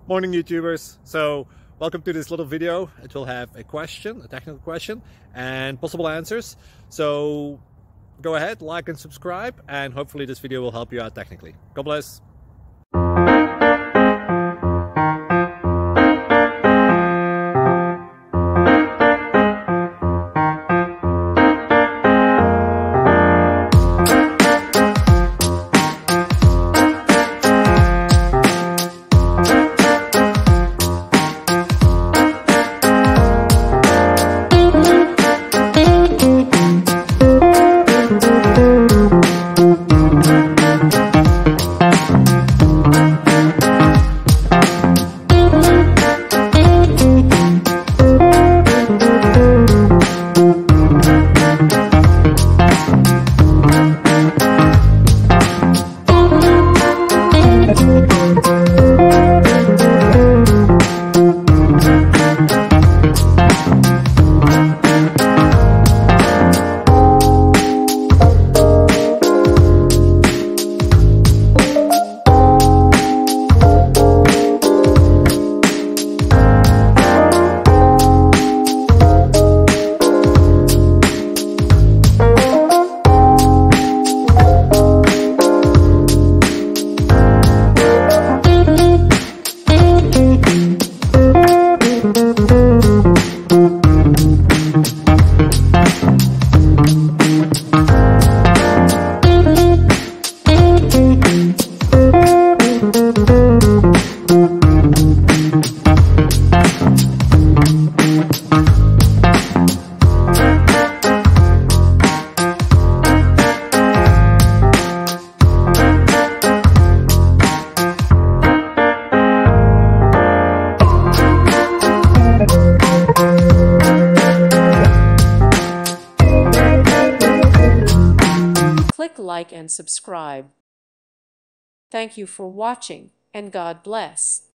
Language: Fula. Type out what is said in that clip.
Morning YouTubers. So welcome to this little video. It will have a question, a technical question, and possible answers. So go ahead, like and subscribe, and hopefully this video will help you out technically. God bless. Click like and subscribe. Thank you for watching, and God bless.